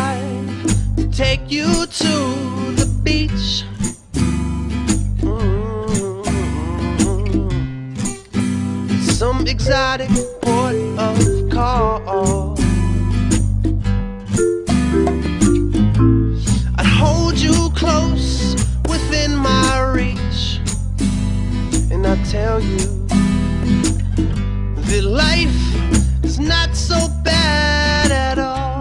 ride to take you to the beach. Some exotic port of call. I'd hold you close within my reach, and I tell you that life is not so bad at all.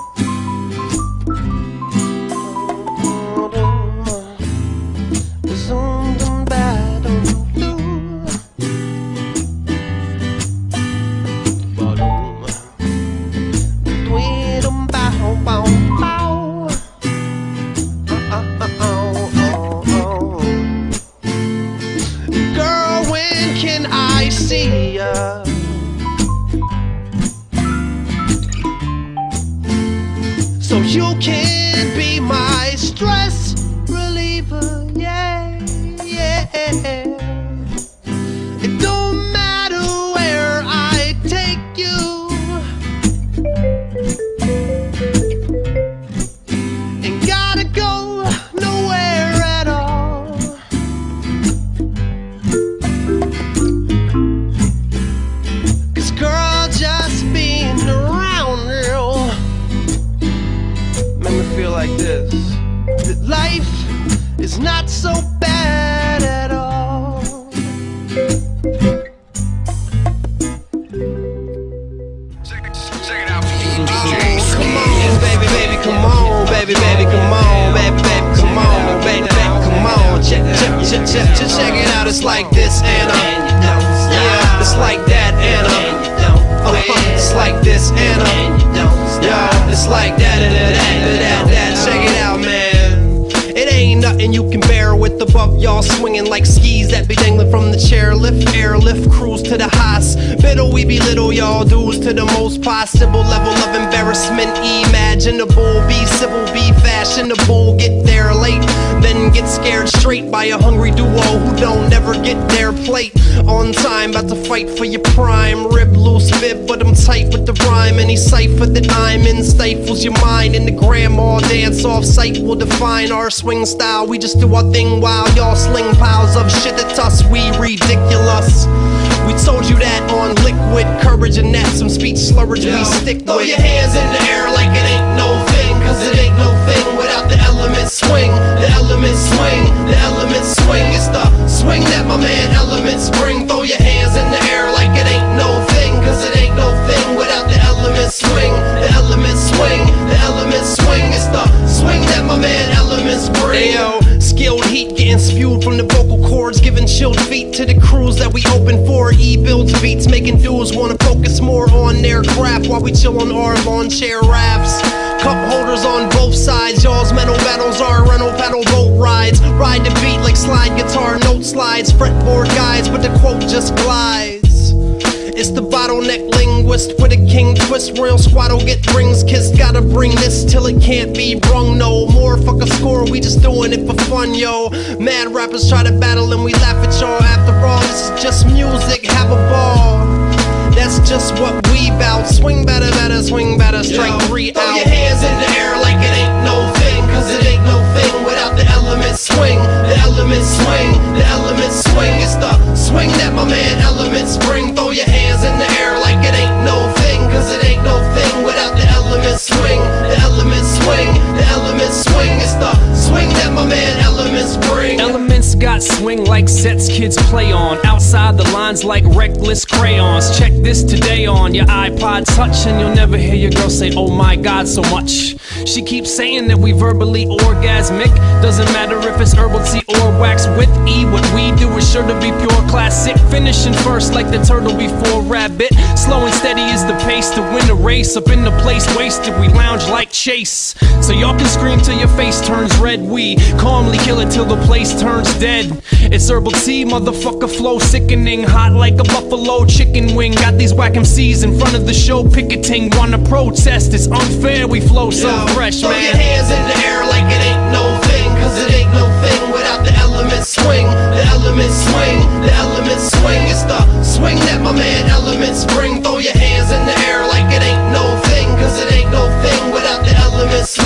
Girl, when can I see ya? So you can be my stress reliever, yeah, yeah. It don't matter where I take you, ain't gotta go nowhere at all. Cause girl, just being around you make me feel like this, that life is not so bad at all. Check it out, DJ. Come on, baby, baby, come on, baby, baby, come on, baby, baby, come on, baby, baby, come on. Check it out. It's like this, Anna. Yeah, it's like that, Anna. It's like this, Anna. Yeah, it's like that, that. Check it out, man. It ain't nothing you can bear with above y'all swinging like skis that be dangling from the chairlift, airlift, cruise to the hospital. We belittle y'all dudes to the most possible level of embarrassment imaginable. Be civil, be fashionable, get there late, then get scared straight by a hungry duo who don't never get their plate on time. About to fight for your prime, rib loose bib, but I'm tight with the rhyme. Any cipher that I'm in stifles your mind, and the grandma dance off sight will define our swing style. We just do our thing while y'all sling piles of shit at us. We ridiculous. We told you that on liquid courage, and that's some speech slurrage we stick with. Throw your hands in the air like it ain't no thing, cause it ain't no thing without the element swing. The element swing, the element swing. It's the swing that my man Elements bring. Throw your hands in the air like it ain't no thing, cause it ain't no thing without the element swing. The element swing, the element swing. It's the swing that my man Elements bring. Ayo, skilled heat getting spewed from the vocal cords, giving chilled feet to the crews that we open for. E-builds beats, making dudes wanna focus more on their craft while we chill on our lawn chair rafts. Cup holders on both sides, y'all's metal battles are rental pedal boat rides. Ride the beat like slide guitar note slides, fretboard guides, but the quote just glides. It's the bottleneck linguist with a king twist. Royal squad'll get rings kissed. Gotta bring this till it can't be brung no more. Fuck a score, we just doing it for fun, yo. Mad rappers try to battle and we laugh at y'all. After all, this is just music, have a ball. That's just what we bout. Swing better, better, swing better, strike three out. Throw your hands in the air like it ain't no thing, cause it ain't no thing without the element swing. The element swing, the element swing. It's the swing that my man Elements bring. Throw your hands in the air like it ain't no thing, cause it ain't no thing without the element swing. The element swing, the element swing. It's the swing that my man Elements bring. Elements got swing like sets kids play on, outside the lines like reckless crayons. Check this today on your iPod Touch, and you'll never hear your girl say, oh my god, so much. She keeps saying that we verbally orgasmic. Doesn't matter if it's herbal tea or wax with E. What we do is sure to be pure classic, finishing first like the turtle before rabbit. Slow and steady is the pace to win the race. Up in the place wasted, we lounge like Chase. So y'all can scream till your face turns red. We calmly kill it till the place turns dead. It's herbal tea, motherfucker, flow sickening, hot like a buffalo chicken wing. Got these whack MCs in front of the show picketing. Wanna protest, it's unfair, we flow so fresh, man. Throw your hands in the air like it ain't no thing, cause it ain't no thing without the element swing. The element swing, the element swing. It's the swing that my man Elements bring. Throw your hands in the air like it ain't no thing, cause it ain't no thing without the element swing.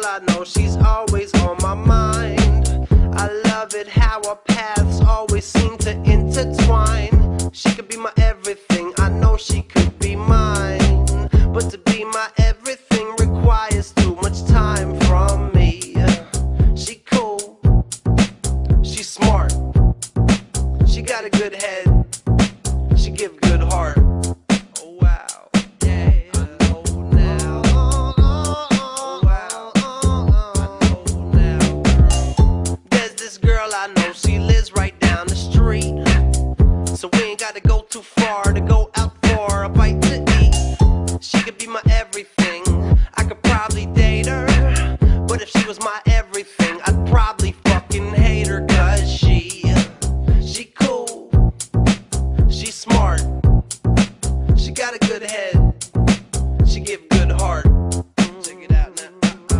girl I know, she's always on my mind. I love it how our paths always seem to intertwine. She could be my everything, I know she could be mine. But to be my everything requires too much time from me. She cool, she's smart, she got a good head, she give good heart. Oh wow, yeah, I know now. Oh wow, I know now. There's this girl I know, she lives right down the street. So we ain't gotta go too far to go out for a bite to eat. She could be my everything, I could probably date her. But if she was my everything, I'd probably fucking hate her. Cause she cool, she's smart, she got a good head, she give good heart. Check it out now.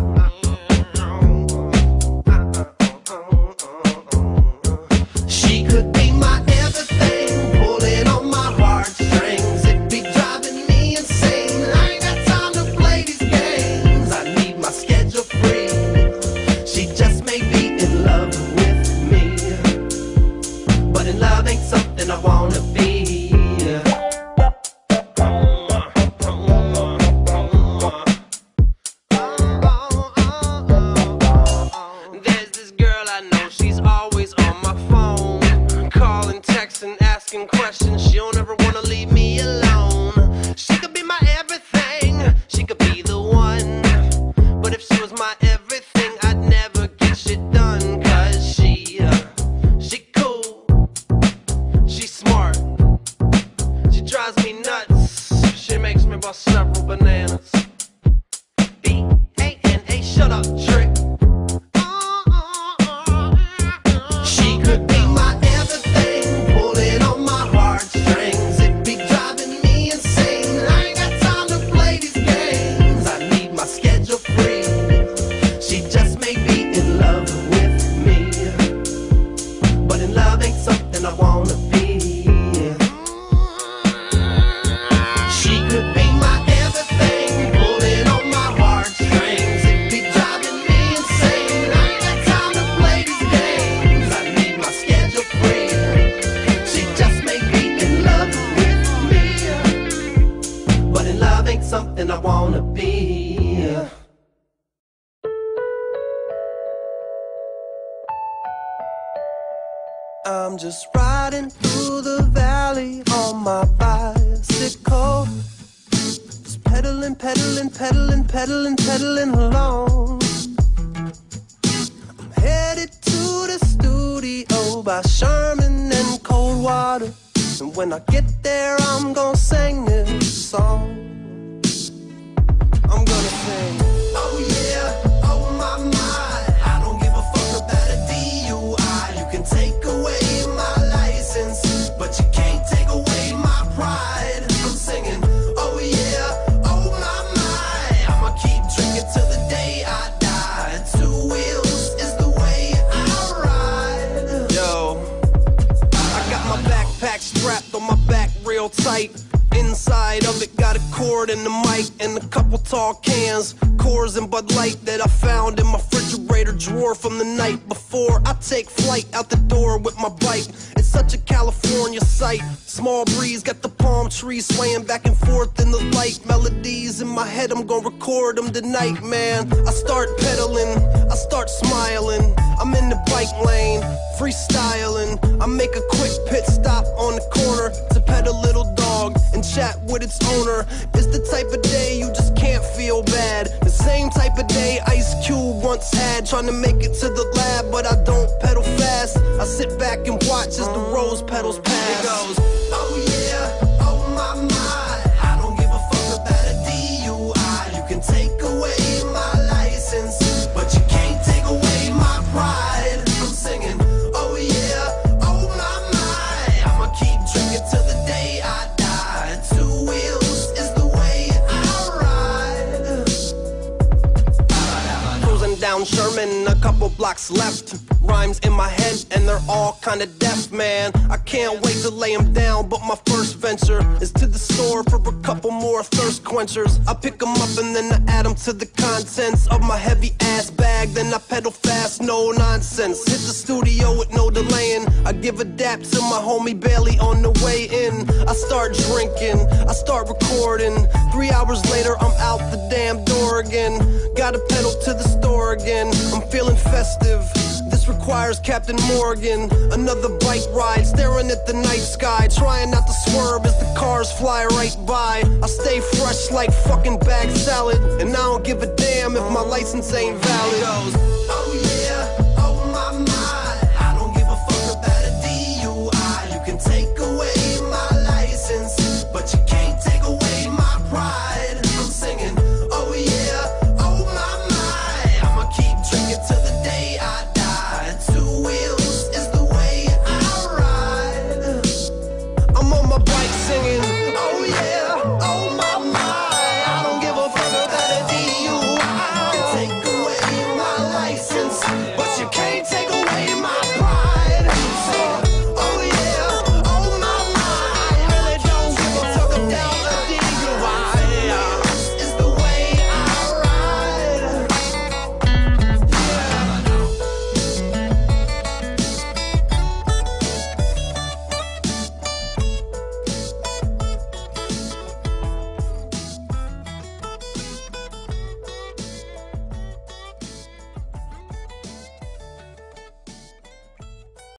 She could be my everything, pulling on my heartstrings. It be driving me insane, I ain't got time to play these games. I need my schedule free, she just may be in love with me. But in love ain't something I wanna be. There's this girl I know, she's always on my phone, calling, texting, asking questions. She don't ever wanna leave me alone. She could be my everything, she could be the one. But if she was my everything, I'd never get shit done. Cause she cool, she's smart, she drives me nuts, she makes me bust several bananas. B-A-N-A, shut up, trick. She could be my everything, pulling on my heartstrings. It be driving me insane, I ain't got time to play these games. I need my schedule free, she just may be in love with me. But in love ain't something I wanna be. She could be my everything, pulling on my heartstrings. It be driving me insane, I ain't got time to play these games. I need my schedule free, she just may be in love with me. But in love ain't something I wanna be. I'm just riding through the valley on my bicycle, just pedaling, pedaling, pedaling, pedaling, pedaling along. I'm headed to the studio by Sherman and Coldwater, and when I get there I'm gonna sing this song. I'm gonna sing, oh yeah, oh my, I don't give a fuck about a DUI. You can take away my license, but you can't take away my pride. I'm singing, oh yeah, oh my, I'ma keep drinking till the day I die. 2 wheels is the way I ride. Yo, I got my backpack strapped on my back real tight. Inside of it got a cord and a mic and a couple tall cans, Coors and Bud Light that I found in my refrigerator drawer from the night before. I take flight out the door with my bike. It's such a California sight. Small breeze, got the palm trees swaying back and forth in the light. Melodies in my head, I'm gonna record them tonight, man. I start pedaling, I start smiling. I'm in the bike lane, freestyling. I make a quick pit stop on the corner to pet a little dog and chat with its owner. It's the type of day you just can't feel bad. The same type of day Ice Cube once had, trying to make it to the lab, but I don't pedal fast. I sit back and watch as the rose petals pass. It goes, oh yeah, oh my, I don't give a fuck about a DUI. You can take away my license, but you can't take away my pride. I'm singing, oh yeah, oh my, I'ma keep drinking till the day I die. 2 wheels is the way I ride. Cruising down Sherman and a couple blocks left. Rhymes in my head and they're all kinda deaf, man. I can't wait to lay them down, but my first venture is to the store for a couple more thirst quenchers. I pick them up and then I add them to the contents of my heavy ass bag. Then I pedal fast, no nonsense. Hit the studio with no delaying. I give a dap to my homie Bailey on the way in. I start drinking, I start recording. 3 hours later I'm out the damn door again. Gotta pedal to the store again. I'm feeling festive. This requires Captain Morgan. Another bike ride, staring at the night sky, trying not to swerve as the cars fly right by. I stay fresh like fucking bag salad, and I don't give a damn if my license ain't valid.